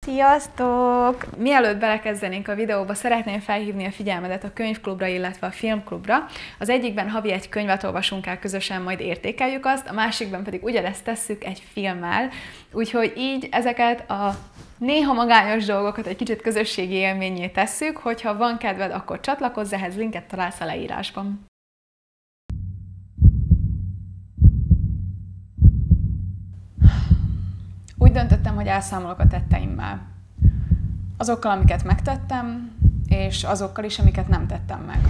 Sziasztok! Mielőtt belekezdenénk a videóba, szeretném felhívni a figyelmedet a könyvklubra, illetve a filmklubra. Az egyikben havi egy könyvet olvasunk el közösen, majd értékeljük azt, a másikban pedig ugyanezt tesszük egy filmmel. Úgyhogy így ezeket a néha magányos dolgokat egy kicsit közösségi élménnyé tesszük, hogyha van kedved, akkor csatlakozz, ehhez linket találsz a leírásban. Úgy döntöttem, hogy elszámolok a tetteimmel. Azokkal, amiket megtettem, és azokkal is, amiket nem tettem meg.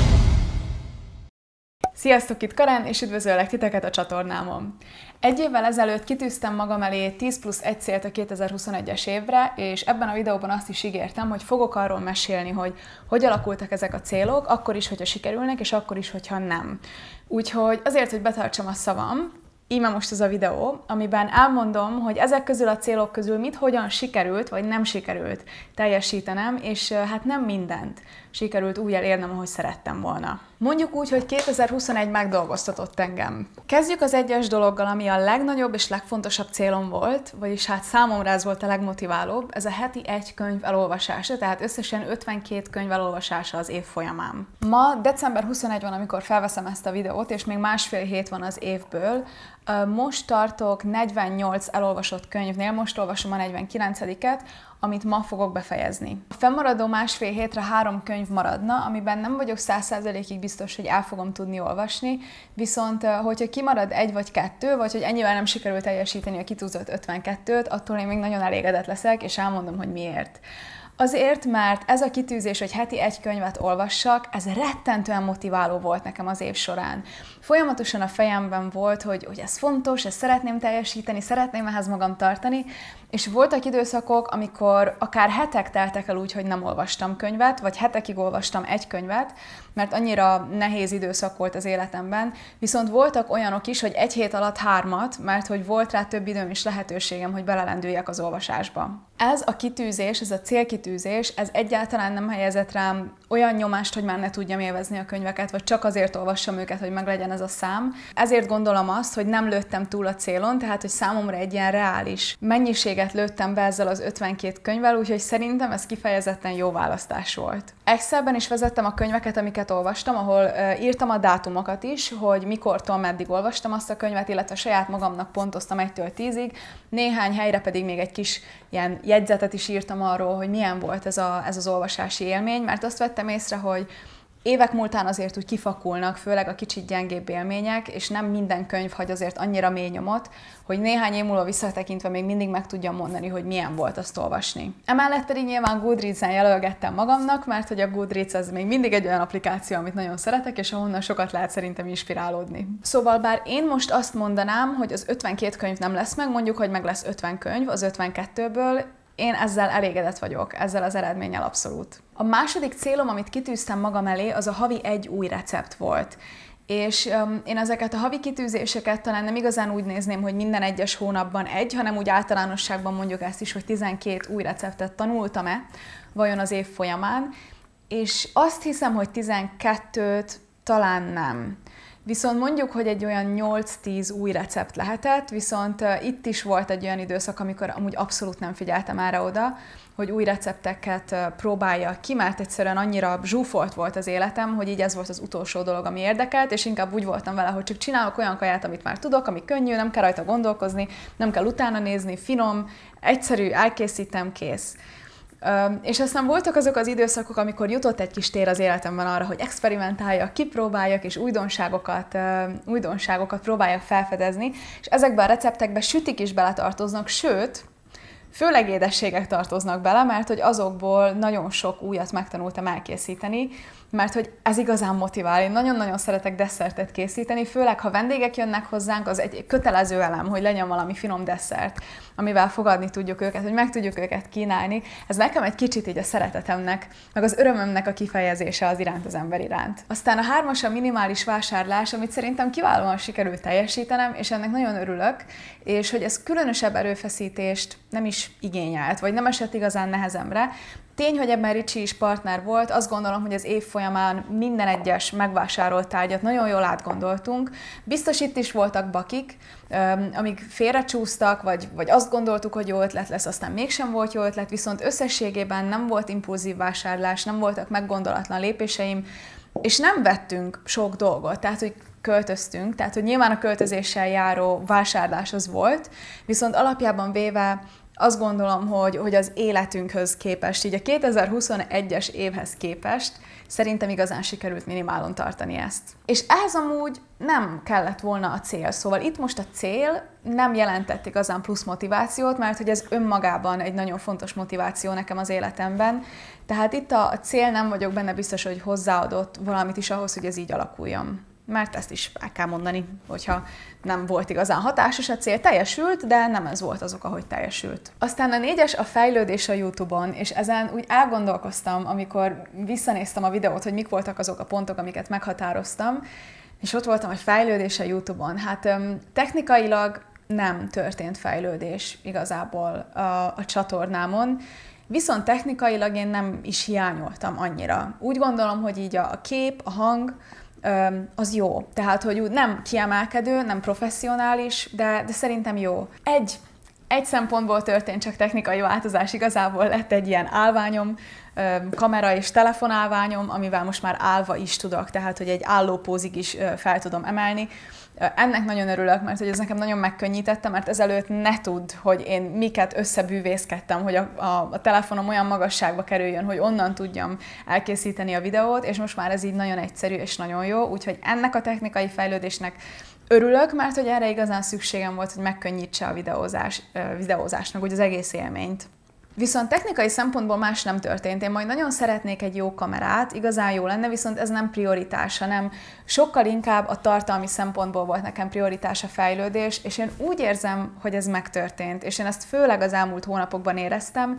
Sziasztok, itt Karen, és üdvözöllek titeket a csatornámon. Egy évvel ezelőtt kitűztem magam elé 10+1 célt a 2021-es évre, és ebben a videóban azt is ígértem, hogy fogok arról mesélni, hogy alakultak ezek a célok, akkor is, hogyha sikerülnek, és akkor is, hogyha nem. Úgyhogy azért, hogy betartsam a szavam, íme most ez a videó, amiben elmondom, hogy ezek közül a célok közül mit hogyan sikerült, vagy nem sikerült teljesítenem, és hát nem mindent sikerült úgy elérnem, ahogy szerettem volna. Mondjuk úgy, hogy 2021 megdolgoztatott engem. Kezdjük az egyes dologgal, ami a legnagyobb és legfontosabb célom volt, vagyis hát számomra ez volt a legmotiválóbb, ez a heti egy könyv elolvasása, tehát összesen 52 könyv elolvasása az év folyamán. Ma december 21 van, amikor felveszem ezt a videót, és még másfél hét van az évből. Most tartok 48 elolvasott könyvnél, most olvasom a 49-et, amit ma fogok befejezni. A fennmaradó másfél hétre 3 könyv maradna, amiben nem vagyok 100%-ig biztos, hogy el fogom tudni olvasni, viszont hogyha kimarad 1 vagy 2, vagy hogy ennyivel nem sikerül teljesíteni a kitűzött 52-t, attól én még nagyon elégedett leszek, és elmondom, hogy miért. Azért, mert ez a kitűzés, hogy heti egy könyvet olvassak, ez rettentően motiváló volt nekem az év során. Folyamatosan a fejemben volt, hogy ez fontos, ezt szeretném teljesíteni, szeretném ehhez magam tartani, és voltak időszakok, amikor akár hetek teltek el úgy, hogy nem olvastam könyvet, vagy hetekig olvastam egy könyvet, mert annyira nehéz időszak volt az életemben, viszont voltak olyanok is, hogy egy hét alatt 3-at, mert hogy volt rá több időm és lehetőségem, hogy belelendüljek az olvasásba. Ez a kitűzés, ez a célkitűzés, ez egyáltalán nem helyezett rám olyan nyomást, hogy már ne tudjam élvezni a könyveket, vagy csak azért olvassam őket, hogy meglegyen ez a szám. Ezért gondolom azt, hogy nem lőttem túl a célon, tehát hogy számomra egy ilyen reális mennyiséget lőttem be ezzel az 52 könyvvel, úgyhogy szerintem ez kifejezetten jó választás volt. Excelben is vezettem a könyveket, amiket olvastam, ahol írtam a dátumokat is, hogy mikortól meddig olvastam azt a könyvet, illetve saját magamnak pontoztam 1-től 10-ig, néhány helyre pedig még egy kis ilyen jegyzetet is írtam arról, hogy milyen volt ez az olvasási élmény, mert azt vettem észre, hogy évek múltán azért úgy kifakulnak, főleg a kicsit gyengébb élmények, és nem minden könyv hagy azért annyira mély nyomot, hogy néhány év múlva visszatekintve még mindig meg tudjam mondani, hogy milyen volt azt olvasni. Emellett pedig nyilván Goodreads-en jelölgettem magamnak, mert hogy a Goodreads az még mindig egy olyan applikáció, amit nagyon szeretek, és ahonnan sokat lehet szerintem inspirálódni. Szóval bár én most azt mondanám, hogy az 52 könyv nem lesz meg, mondjuk, hogy meg lesz 50 könyv az 52-ből, én ezzel elégedett vagyok, ezzel az eredménnyel abszolút. A második célom, amit kitűztem magam elé, az a havi egy új recept volt. És én ezeket a havi kitűzéseket talán nem igazán úgy nézném, hogy minden egyes hónapban egy, hanem úgy általánosságban mondjuk ezt is, hogy 12 új receptet tanultam-e vajon az év folyamán, és azt hiszem, hogy 12-t talán nem. Viszont mondjuk, hogy egy olyan 8-10 új recept lehetett, viszont itt is volt egy olyan időszak, amikor amúgy abszolút nem figyeltem erre oda, hogy új recepteket próbáljak ki, mert egyszerűen annyira zsúfolt volt az életem, hogy így ez volt az utolsó dolog, ami érdekelt, és inkább úgy voltam vele, hogy csak csinálok olyan kaját, amit már tudok, ami könnyű, nem kell rajta gondolkozni, nem kell utána nézni, finom, egyszerű, elkészítem, kész. És aztán voltak azok az időszakok, amikor jutott egy kis tér az életemben arra, hogy experimentáljak, kipróbáljak, és újdonságokat próbáljak felfedezni, és ezekben a receptekben sütik is beletartoznak, sőt, főleg édességek tartoznak bele, mert hogy azokból nagyon sok újat megtanultam elkészíteni, mert hogy ez igazán motivál. Én nagyon-nagyon szeretek desszertet készíteni, főleg ha vendégek jönnek hozzánk, az egy kötelező elem, hogy legyen valami finom desszert, amivel fogadni tudjuk őket, hogy meg tudjuk őket kínálni. Ez nekem egy kicsit így a szeretetemnek, meg az örömömnek a kifejezése az iránt, az ember iránt. Aztán a 3-as a minimális vásárlás, amit szerintem kiválóan sikerült teljesítenem, és ennek nagyon örülök, és hogy ez különösebb erőfeszítést nem is igényelt, vagy nem esett igazán nehezemre. Tény, hogy ebben Ricsi is partner volt, azt gondolom, hogy az év folyamán minden egyes megvásárolt tárgyat nagyon jól átgondoltunk. Biztos itt is voltak bakik, amik félrecsúsztak, vagy azt gondoltuk, hogy jó ötlet lesz, aztán mégsem volt jó ötlet, viszont összességében nem volt impulzív vásárlás, nem voltak meggondolatlan lépéseim, és nem vettünk sok dolgot, tehát hogy költöztünk, tehát hogy nyilván a költözéssel járó vásárlás az volt, viszont alapjában véve azt gondolom, hogy az életünkhöz képest, így a 2021-es évhez képest szerintem igazán sikerült minimálon tartani ezt. És ehhez amúgy nem kellett volna a cél. Szóval itt most a cél nem jelentett igazán plusz motivációt, mert hogy ez önmagában egy nagyon fontos motiváció nekem az életemben. Tehát itt a cél nem vagyok benne biztos, hogy hozzáadott valamit is ahhoz, hogy ez így alakuljon. Mert ezt is el kell mondani, hogyha nem volt igazán hatásos a cél, teljesült, de nem ez volt az oka, hogy teljesült. Aztán a 4-es a fejlődés a YouTube-on, és ezen úgy elgondolkoztam, amikor visszanéztem a videót, hogy mik voltak azok a pontok, amiket meghatároztam, és ott voltam, hogy fejlődés a YouTube-on. Hát technikailag nem történt fejlődés igazából a csatornámon, viszont technikailag én nem is hiányoltam annyira. Úgy gondolom, hogy így a kép, a hang, az jó. Tehát, hogy úgy nem kiemelkedő, nem professzionális, de szerintem jó. Egy szempontból történt csak technikai változás, igazából lett egy ilyen állványom, kamera és telefonálványom, amivel most már állva is tudok, tehát, hogy egy állópózig is fel tudom emelni. Ennek nagyon örülök, mert hogy ez nekem nagyon megkönnyítette, mert ezelőtt ne tudd, hogy én miket összebűvészkedtem, hogy a telefonom olyan magasságba kerüljön, hogy onnan tudjam elkészíteni a videót, és most már ez így nagyon egyszerű és nagyon jó, úgyhogy ennek a technikai fejlődésnek örülök, mert hogy erre igazán szükségem volt, hogy megkönnyítse a videózásnak úgy az egész élményt. Viszont technikai szempontból más nem történt. Én majd nagyon szeretnék egy jó kamerát, igazán jó lenne, viszont ez nem prioritás, hanem sokkal inkább a tartalmi szempontból volt nekem prioritás a fejlődés, és én úgy érzem, hogy ez megtörtént, és én ezt főleg az elmúlt hónapokban éreztem.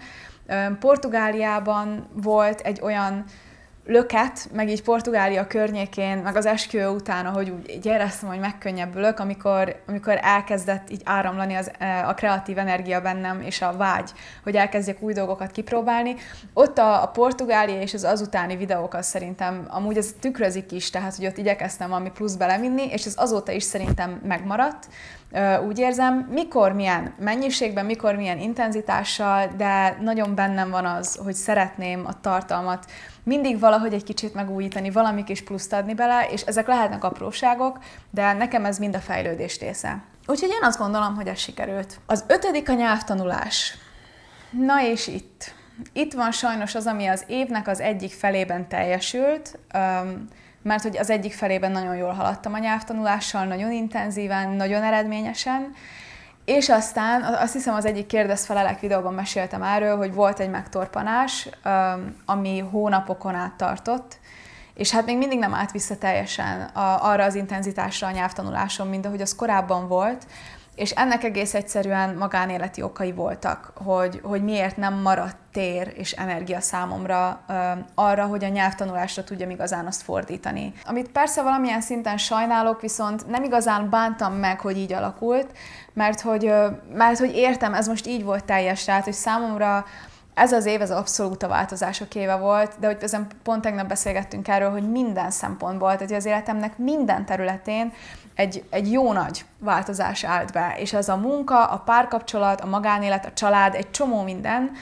Portugáliában volt egy olyan löket, meg így Portugália környékén, meg az esküvő után, ahogy úgy így éreztem, hogy megkönnyebbülök, amikor elkezdett így áramlani a kreatív energia bennem, és a vágy, hogy elkezdjek új dolgokat kipróbálni. Ott a Portugália és az azutáni videók az szerintem amúgy ez tükrözik is, tehát hogy ott igyekeztem valami plusz belevinni, és ez azóta is szerintem megmaradt. Úgy érzem, mikor milyen mennyiségben, mikor milyen intenzitással, de nagyon bennem van az, hogy szeretném a tartalmat mindig valahogy egy kicsit megújítani, valami kis pluszt adni bele, és ezek lehetnek apróságok, de nekem ez mind a fejlődés része. Úgyhogy én azt gondolom, hogy ez sikerült. Az 5. a nyelvtanulás. Na és itt van sajnos az, ami az évnek az egyik felében teljesült, mert hogy az egyik felében nagyon jól haladtam a nyelvtanulással, nagyon intenzíven, nagyon eredményesen, és aztán azt hiszem az egyik kérdez-felelek videóban meséltem erről, hogy volt egy megtorpanás, ami hónapokon át tartott, és hát még mindig nem állt vissza teljesen arra az intenzitásra a nyelvtanulásom, mint ahogy az korábban volt, és ennek egész egyszerűen magánéleti okai voltak, hogy miért nem maradt tér és energia számomra arra, hogy a nyelvtanulásra tudjam igazán azt fordítani. Amit persze valamilyen szinten sajnálok, viszont nem igazán bántam meg, hogy így alakult, mert hogy értem, ez most így volt teljes, tehát hogy számomra ez az év, ez abszolút a változások éve volt, de hogy ezen pont tegnap beszélgettünk erről, hogy minden szempontból, tehát az életemnek minden területén egy jó nagy változás állt be, és ez a munka, a párkapcsolat, a magánélet, a család, egy csomó minden,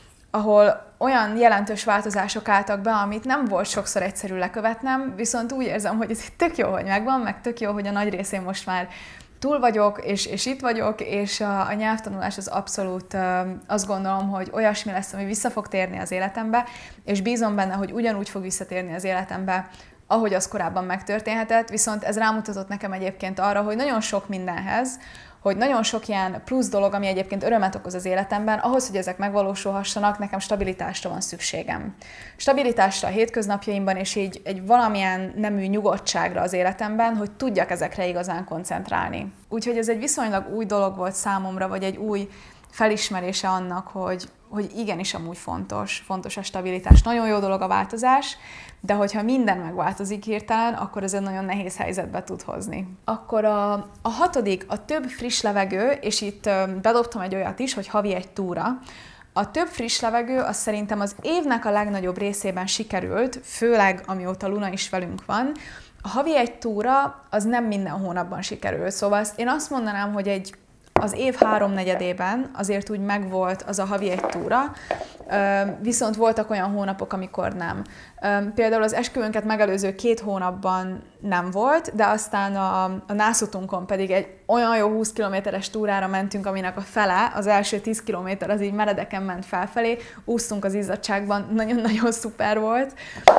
ahol olyan jelentős változások álltak be, amit nem volt sokszor egyszerű lekövetnem, viszont úgy érzem, hogy ez tök jó, hogy megvan, meg tök jó, hogy a nagy részén most már túl vagyok, és itt vagyok, és a nyelvtanulás az abszolút azt gondolom, hogy olyasmi lesz, ami vissza fog térni az életembe, és bízom benne, hogy ugyanúgy fog visszatérni az életembe, ahogy az korábban megtörténhetett, viszont ez rámutatott nekem egyébként arra, hogy nagyon sok mindenhez, hogy nagyon sok ilyen plusz dolog, ami egyébként örömet okoz az életemben, ahhoz, hogy ezek megvalósulhassanak, nekem stabilitásra van szükségem. Stabilitásra a hétköznapjaimban, és így egy valamilyen nemű nyugodtságra az életemben, hogy tudjak ezekre igazán koncentrálni. Úgyhogy ez egy viszonylag új dolog volt számomra, vagy egy új felismerése annak, hogy igenis amúgy fontos a stabilitás. Nagyon jó dolog a változás, de hogyha minden megváltozik hirtelen, akkor ez egy nagyon nehéz helyzetbe tud hozni. Akkor a 6. a több friss levegő, és itt bedobtam egy olyat is, hogy havi egy túra. A több friss levegő az szerintem az évnek a legnagyobb részében sikerült, főleg amióta Luna is velünk van. A havi egy túra az nem minden hónapban sikerül, szóval én azt mondanám, hogy az év 3/4-ében azért úgy megvolt az a havi egy túra, viszont voltak olyan hónapok, amikor nem. Például az esküvőnket megelőző 2 hónapban nem volt, de aztán a nászutunkon pedig egy olyan jó 20 kilométeres túrára mentünk, aminek a fele, az első 10 kilométer az így meredeken ment felfelé, úsztunk az izzadságban, nagyon-nagyon szuper volt.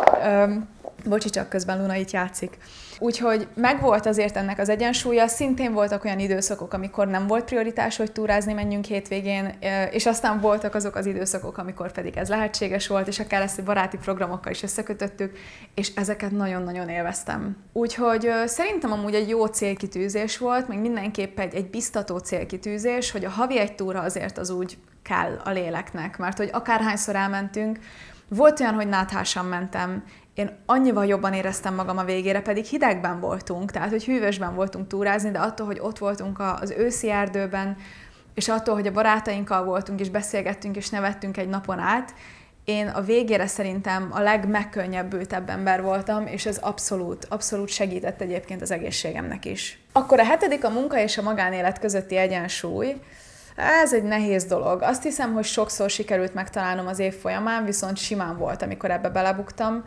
Bocsi, csak közben Luna itt játszik. Úgyhogy megvolt azért ennek az egyensúlya, szintén voltak olyan időszakok, amikor nem volt prioritás, hogy túrázni menjünk hétvégén, és aztán voltak azok az időszakok, amikor pedig ez lehetséges volt, és akár ezt baráti programokkal is összekötöttük, és ezeket nagyon-nagyon élveztem. Úgyhogy szerintem amúgy egy jó célkitűzés volt, meg mindenképp egy biztató célkitűzés, hogy a havi egy túra azért az úgy kell a léleknek, mert hogy akárhányszor elmentünk, volt olyan, hogy náthásan mentem, én annyival jobban éreztem magam a végére, pedig hidegben voltunk, tehát hogy hűvösben voltunk túrázni, de attól, hogy ott voltunk az őszi erdőben, és attól, hogy a barátainkkal voltunk, és beszélgettünk, és nevettünk egy napon át, én a végére szerintem a legmegkönnyebbültebb ember voltam, és ez abszolút segített egyébként az egészségemnek is. Akkor a 7. a munka és a magánélet közötti egyensúly. Ez egy nehéz dolog. Azt hiszem, hogy sokszor sikerült megtalálnom az év folyamán, viszont simán volt, amikor ebbe belebuktam.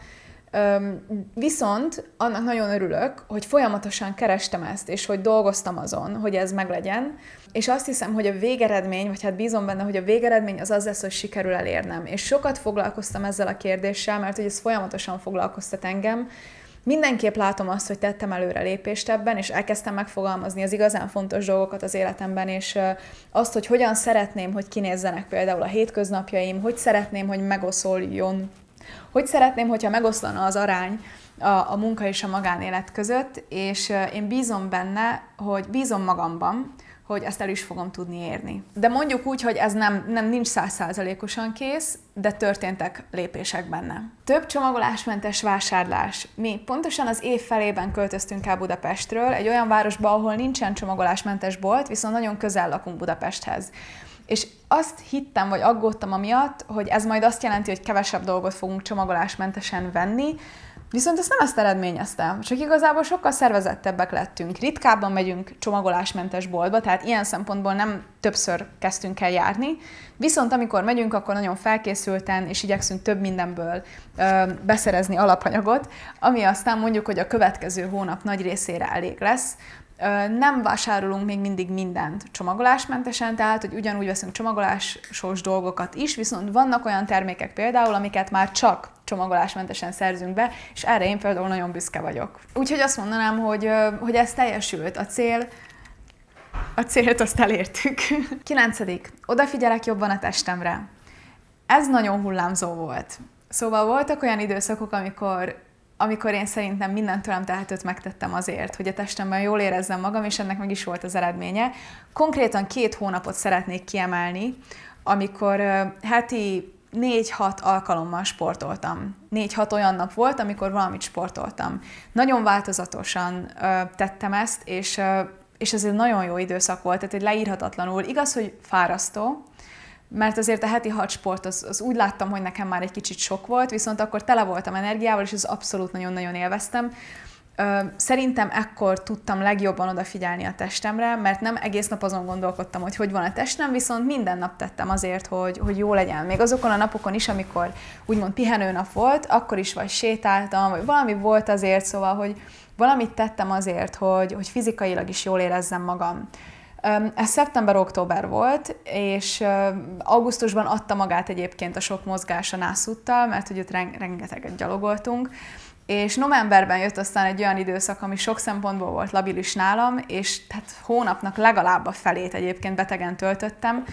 Viszont annak nagyon örülök, hogy folyamatosan kerestem ezt, és hogy dolgoztam azon, hogy ez meglegyen, és azt hiszem, hogy a végeredmény, vagy hát bízom benne, hogy a végeredmény az lesz, hogy sikerül elérnem. És sokat foglalkoztam ezzel a kérdéssel, mert hogy ez folyamatosan foglalkoztat engem. Mindenképp látom azt, hogy tettem előrelépést ebben, és elkezdtem megfogalmazni az igazán fontos dolgokat az életemben, és azt, hogy hogyan szeretném, hogy kinézzenek például a hétköznapjaim, hogy szeretném, hogy megoszoljon, hogy szeretném, hogyha megoszlana az arány a munka és a magánélet között, és én bízom benne, hogy bízom magamban, hogy ezt el is fogom tudni érni. De mondjuk úgy, hogy ez nincs 100%-osan kész, de történtek lépések benne. Több csomagolásmentes vásárlás. Mi pontosan az év felében költöztünk el Budapestről, egy olyan városba, ahol nincsen csomagolásmentes bolt, viszont nagyon közel lakunk Budapesthez. És azt hittem, vagy aggódtam amiatt, hogy ez majd azt jelenti, hogy kevesebb dolgot fogunk csomagolásmentesen venni, viszont ezt nem ezt eredményezte, csak igazából sokkal szervezettebbek lettünk. Ritkábban megyünk csomagolásmentes boltba, tehát ilyen szempontból nem többször kezdtünk el járni, viszont amikor megyünk, akkor nagyon felkészülten, és igyekszünk több mindenből beszerezni alapanyagot, ami aztán mondjuk, hogy a következő hónap nagy részére elég lesz. Nem vásárolunk még mindig mindent csomagolásmentesen, tehát hogy ugyanúgy veszünk csomagolásos dolgokat is, viszont vannak olyan termékek például, amiket már csak csomagolásmentesen szerzünk be, és erre én például nagyon büszke vagyok. Úgyhogy azt mondanám, hogy ez teljesült. A célt azt elértük. 9. Odafigyelek jobban a testemre. Ez nagyon hullámzó volt. Szóval voltak olyan időszakok, amikor én szerintem mindent tőlem tehetőt megtettem azért, hogy a testemben jól érezzem magam, és ennek meg is volt az eredménye. Konkrétan 2 hónapot szeretnék kiemelni, amikor heti 4-6 alkalommal sportoltam. 4-6 olyan nap volt, amikor valamit sportoltam. Nagyon változatosan tettem ezt, és ez egy nagyon jó időszak volt, tehát egy leírhatatlanul. Igaz, hogy fárasztó, mert azért a heti 6 sport az úgy láttam, hogy nekem már egy kicsit sok volt, viszont akkor tele voltam energiával, és ez abszolút nagyon-nagyon élveztem. Szerintem ekkor tudtam legjobban odafigyelni a testemre, mert nem egész nap azon gondolkodtam, hogy van a testem, viszont minden nap tettem azért, hogy jó legyen. Még azokon a napokon is, amikor úgymond pihenőnap volt, akkor is vagy sétáltam, vagy valami volt azért, szóval, hogy valamit tettem azért, hogy fizikailag is jól érezzem magam. Ez szeptember-október volt, és augusztusban adta magát egyébként a sok mozgás a nászúttal, mert hogy ott rengeteget gyalogoltunk, és novemberben jött aztán egy olyan időszak, ami sok szempontból volt labilis nálam, és tehát hónapnak legalább a felét egyébként betegen töltöttem,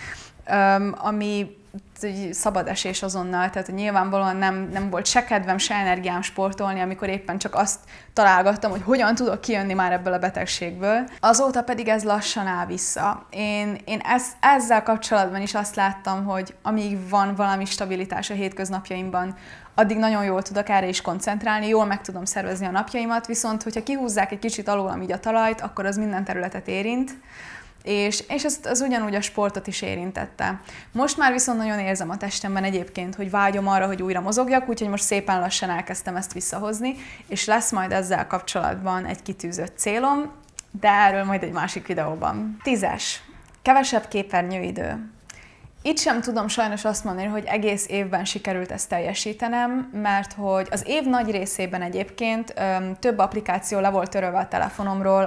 ami szabad esés azonnal, tehát nyilvánvalóan nem volt se kedvem, se energiám sportolni, amikor éppen csak azt találgattam, hogy hogyan tudok kijönni már ebből a betegségből. Azóta pedig ez lassan áll vissza. Én ezzel kapcsolatban is azt láttam, hogy amíg van valami stabilitás a hétköznapjaimban, addig nagyon jól tudok erre is koncentrálni, jól meg tudom szervezni a napjaimat, viszont hogyha kihúzzák egy kicsit alólam így a talajt, akkor az minden területet érint. és az ugyanúgy a sportot is érintette. Most már viszont nagyon érzem a testemben egyébként, hogy vágyom arra, hogy újra mozogjak, úgyhogy most szépen lassan elkezdtem ezt visszahozni, és lesz majd ezzel kapcsolatban egy kitűzött célom, de erről majd egy másik videóban. 10-es. Kevesebb képernyőidő. Itt sem tudom sajnos azt mondani, hogy egész évben sikerült ezt teljesítenem, mert hogy az év nagy részében egyébként több applikáció le volt törölve a telefonomról,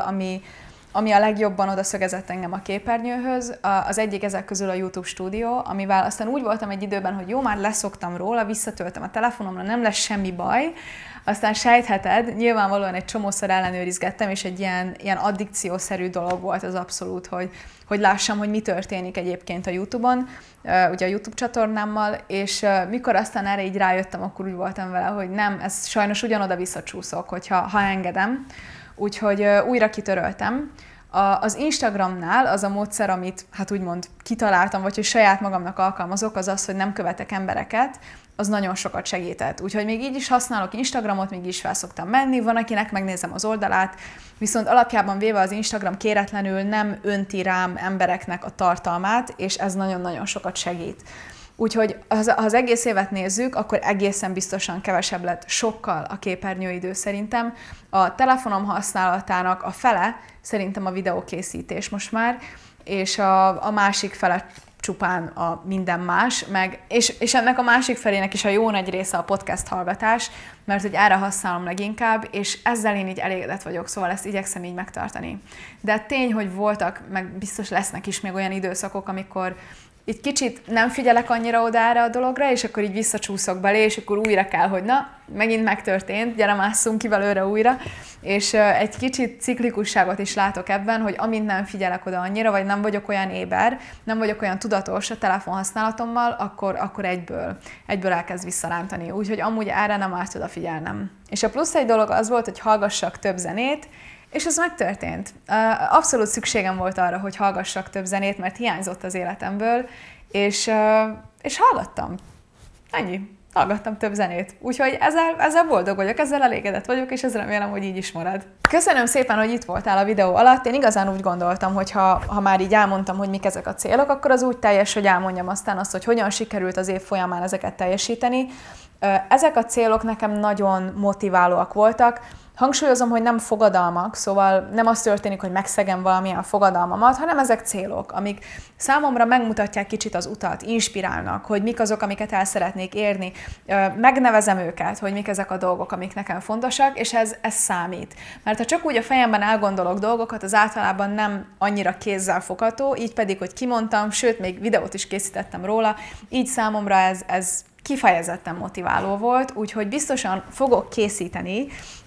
ami a legjobban odaszögezett engem a képernyőhöz. Az egyik ezek közül a YouTube Studio, amivel aztán úgy voltam egy időben, hogy jó, már leszoktam róla, visszatöltöm a telefonomra, nem lesz semmi baj. Aztán sejtheted, nyilvánvalóan egy csomószor ellenőrizgettem, és egy ilyen addikciószerű dolog volt az abszolút, hogy lássam, hogy mi történik egyébként a YouTube-on, ugye a YouTube csatornámmal, és mikor aztán erre így rájöttem, akkor úgy voltam vele, hogy nem, ez sajnos ugyanoda visszacsúszok, ha engedem. Úgyhogy újra kitöröltem. Az Instagramnál az a módszer, amit hát úgymond kitaláltam, vagy hogy saját magamnak alkalmazok, az az, hogy nem követek embereket, az nagyon sokat segített. Úgyhogy még így is használok Instagramot, még is fel szoktam menni, van akinek megnézem az oldalát, viszont alapjában véve az Instagram kéretlenül nem önti rám embereknek a tartalmát, és ez nagyon-nagyon sokat segít. Úgyhogy ha az egész évet nézzük, akkor egészen biztosan kevesebb lett sokkal a képernyőidő szerintem. A telefonom használatának a fele szerintem a videókészítés most már, és a másik fele csupán a minden más, és ennek a másik felének is a jó nagy része a podcast hallgatás, mert hogy erre használom leginkább, és ezzel én így elégedett vagyok, szóval ezt igyekszem így megtartani. De tény, hogy voltak, meg biztos lesznek is még olyan időszakok, amikor itt kicsit nem figyelek annyira oda erre a dologra, és akkor így visszacsúszok belé, és akkor újra kell, hogy na, megint megtörtént, gyere másszunk ki belőle újra, és egy kicsit ciklikusságot is látok ebben, hogy amint nem figyelek oda annyira, vagy nem vagyok olyan éber, nem vagyok olyan tudatos a telefonhasználatommal, akkor egyből elkezd visszarántani. Úgyhogy amúgy erre nem árt odafigyelnem. És a plusz egy dolog az volt, hogy hallgassak több zenét, és ez megtörtént. Abszolút szükségem volt arra, hogy hallgassak több zenét, mert hiányzott az életemből, és hallgattam. Ennyi. Hallgattam több zenét. Úgyhogy ezzel boldog vagyok, ezzel elégedett vagyok, és ez remélem, hogy így is marad. Köszönöm szépen, hogy itt voltál a videó alatt. Én igazán úgy gondoltam, hogy ha már így elmondtam, hogy mik ezek a célok, akkor az úgy teljes, hogy elmondjam aztán azt, hogy hogyan sikerült az év folyamán ezeket teljesíteni. Ezek a célok nekem nagyon motiválóak voltak. Hangsúlyozom, hogy nem fogadalmak, szóval nem az történik, hogy megszegem valamilyen fogadalmamat, hanem ezek célok, amik számomra megmutatják kicsit az utat, inspirálnak, hogy mik azok, amiket el szeretnék érni. Megnevezem őket, hogy mik ezek a dolgok, amik nekem fontosak, és ez számít. Mert ha csak úgy a fejemben elgondolok dolgokat, az általában nem annyira kézzel fogható, így pedig, hogy kimondtam, sőt, még videót is készítettem róla, így számomra ez kifejezetten motiváló volt, úgyhogy biztosan fogok készíteni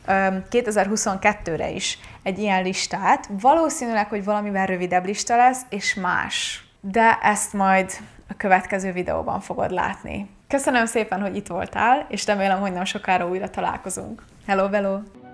2022-re is egy ilyen listát. Valószínűleg, hogy valamivel rövidebb lista lesz, és más. De ezt majd a következő videóban fogod látni. Köszönöm szépen, hogy itt voltál, és remélem, hogy nem sokára újra találkozunk. Hello, hello!